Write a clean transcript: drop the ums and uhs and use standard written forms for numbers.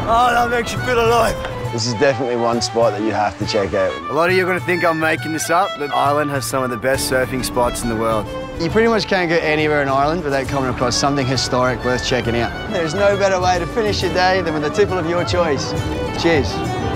Oh, that makes you feel alive. This is definitely one spot that you have to check out. A lot of you are going to think I'm making this up, but Ireland has some of the best surfing spots in the world. You pretty much can't go anywhere in Ireland without coming across something historic worth checking out. There's no better way to finish your day than with a tipple of your choice. Cheers.